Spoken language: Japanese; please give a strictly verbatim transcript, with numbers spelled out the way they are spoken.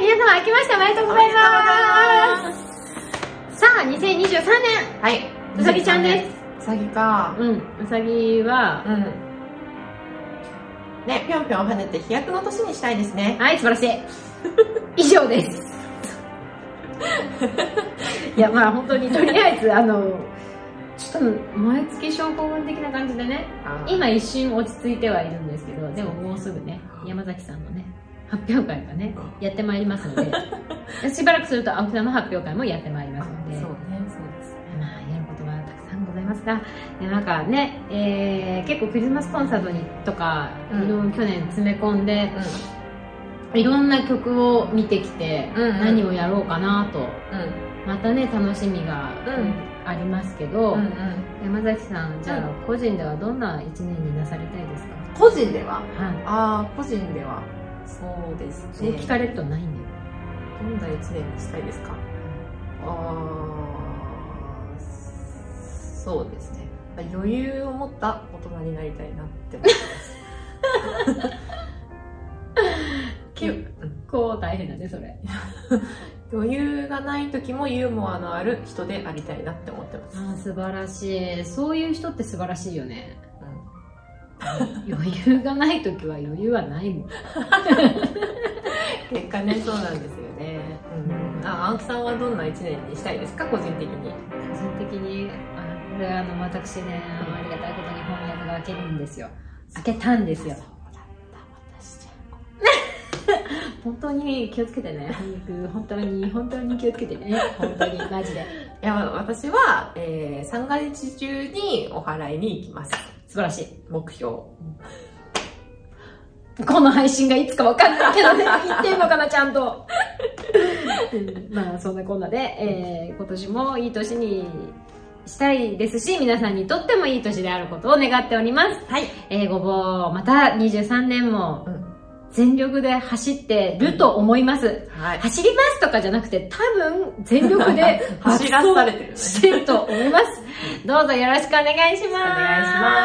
皆様明けましておめでとうございます。さあ、にせんにじゅうさんねん。 はい。 うさぎちゃんです。 うさぎか。 うん。うさぎは、うん。 ね、ぴょんぴょん跳ねて飛躍の年にしたいですね。 はい、素晴らしい。以上です。いや、まあ本当にとりあえず、あの、ちょっと燃え尽き症候群的な感じでね、今一瞬落ち着いてはいるんですけど、でももうすぐね、山崎さんのね、発表会がね、やってまいりますので、しばらくすると青木さんの発表会もやってまいりますので、 そうね、そうですね。 まあ、やることはたくさんございますが、いやなんかね、えー、結構クリスマスコンサートにとか、うん、去年詰め込んで、うん、いろんな曲を見てきて、うんうん、何をやろうかなと、うん、またね、楽しみが、うんありますけど、うんうん、山崎さん、じゃあ、うん、個人ではどんな一年になされたいですか？ 個人では、はい、ああ、個人ではそうですね。 そう聞かれるとないんだよ。 どんな一年にしたいですか？うん、ああ、そうですね。余裕を持った大人になりたいなって思います。 結構大変だね、それ。 余裕がない時もユーモアのある人でありたいなって思ってます。 ああ、素晴らしい。そういう人って素晴らしいよね。うん、余裕がない時は余裕はないもん。 結果ね、そうなんですよね。うん、あ、青木さんはどんな一年にしたいですか、個人的に。 個人的に、あ、これあの私ね、あのありがたいことに翻訳が開けるんですよ。開けたんですよ。本当に気をつけてね。本当に、本当に気をつけてね。本当に、マジで。 いや、私は、えー、三が日中にお祓いに行きます。 素晴らしい。 目標。 この配信がいつかわかんないけどね。言ってんのかな、ちゃんと。うん、まあ、そんなこんなで、えー、今年もいい年にしたいですし、皆さんにとってもいい年であることを願っております。はい。えー、ごぼう、またにじゅうさんねんも、うん、全力で走ってると思います。はい、走りますとかじゃなくて、多分全力で走らされてる、ね、 してると思います。どうぞよろしくお願いします。 お願いします。